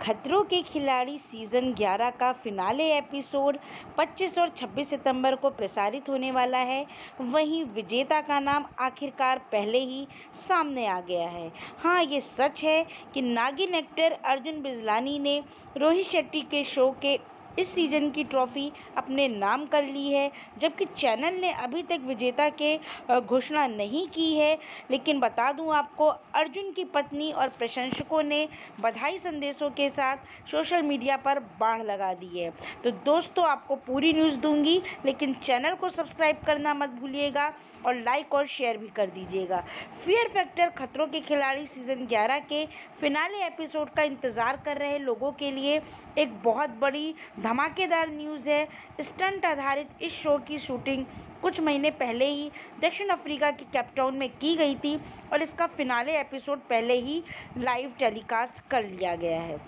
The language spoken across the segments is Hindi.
खतरों के खिलाड़ी सीज़न 11 का फिनाले एपिसोड 25 और 26 सितंबर को प्रसारित होने वाला है। वहीं विजेता का नाम आखिरकार पहले ही सामने आ गया है। हाँ, ये सच है कि नागिन एक्टर अर्जुन बिजलानी ने रोहित शेट्टी के शो के इस सीज़न की ट्रॉफी अपने नाम कर ली है, जबकि चैनल ने अभी तक विजेता के घोषणा नहीं की है। लेकिन बता दूं आपको, अर्जुन की पत्नी और प्रशंसकों ने बधाई संदेशों के साथ सोशल मीडिया पर बाढ़ लगा दी है। तो दोस्तों, आपको पूरी न्यूज़ दूंगी, लेकिन चैनल को सब्सक्राइब करना मत भूलिएगा और लाइक और शेयर भी कर दीजिएगा। फियर फैक्टर खतरों के खिलाड़ी सीज़न 11 के फिनाले एपिसोड का इंतज़ार कर रहे लोगों के लिए एक बहुत बड़ी धमाकेदार न्यूज़ है। स्टंट आधारित इस शो की शूटिंग कुछ महीने पहले ही दक्षिण अफ्रीका के कैपटाउन में की गई थी और इसका फिनाले एपिसोड पहले ही लाइव टेलीकास्ट कर लिया गया है।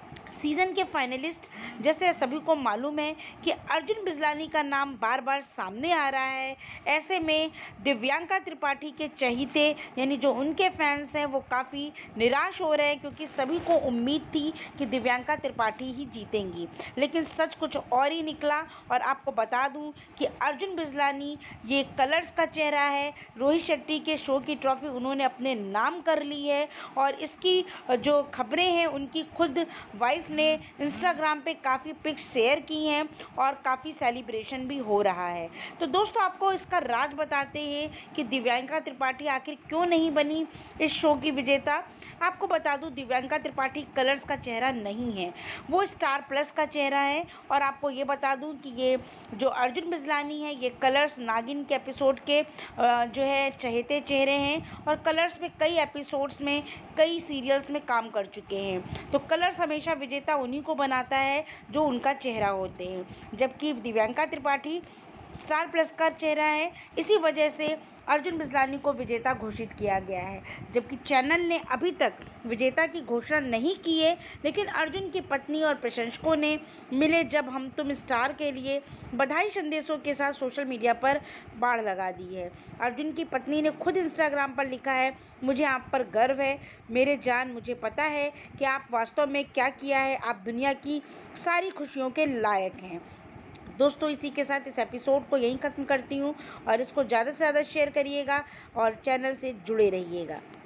सीज़न के फाइनलिस्ट जैसे सभी को मालूम है कि अर्जुन बिजलानी का नाम बार बार सामने आ रहा है। ऐसे में दिव्यांका त्रिपाठी के चहीते यानी जो उनके फैंस हैं वो काफ़ी निराश हो रहे हैं, क्योंकि सभी को उम्मीद थी कि दिव्यांका त्रिपाठी ही जीतेंगी। लेकिन सच कुछ और ही निकला। और आपको बता दूं कि अर्जुन बिजलानी ये कलर्स का चेहरा है। रोहित शेट्टी के शो की ट्रॉफी उन्होंने अपने नाम कर ली है और इसकी जो खबरें हैं उनकी खुद वाइफ ने इंस्टाग्राम पे काफ़ी पिक्स शेयर की हैं और काफ़ी सेलिब्रेशन भी हो रहा है। तो दोस्तों, आपको इसका राज बताते हैं कि दिव्यांका त्रिपाठी आखिर क्यों नहीं बनी इस शो की विजेता। आपको बता दूं, दिव्यांका त्रिपाठी कलर्स का चेहरा नहीं है, वो स्टार प्लस का चेहरा है। और आपको ये बता दूं कि ये जो अर्जुन बिजलानी है ये कलर्स नागिन के एपिसोड के जो है चहेते चेहरे हैं और कलर्स में कई एपिसोड्स में कई सीरियल्स में काम कर चुके हैं। तो कलर्स हमेशा विजेता उन्हीं को बनाता है जो उनका चेहरा होते हैं, जबकि दिव्यांका त्रिपाठी स्टार प्लस का चेहरा है। इसी वजह से अर्जुन बिजलानी को विजेता घोषित किया गया है, जबकि चैनल ने अभी तक विजेता की घोषणा नहीं की है। लेकिन अर्जुन की पत्नी और प्रशंसकों ने मिले जब हम तुम स्टार के लिए बधाई संदेशों के साथ सोशल मीडिया पर बाढ़ लगा दी है। अर्जुन की पत्नी ने खुद इंस्टाग्राम पर लिखा है, मुझे आप पर गर्व है मेरे जान, मुझे पता है कि आप वास्तव में क्या किया है, आप दुनिया की सारी खुशियों के लायक हैं। दोस्तों, इसी के साथ इस एपिसोड को यहीं ख़त्म करती हूँ और इसको ज़्यादा से ज़्यादा शेयर करिएगा और चैनल से जुड़े रहिएगा।